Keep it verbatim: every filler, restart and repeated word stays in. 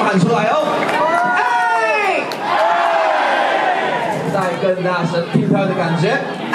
喊出来哦！哎，再更大声，飘飘的感觉。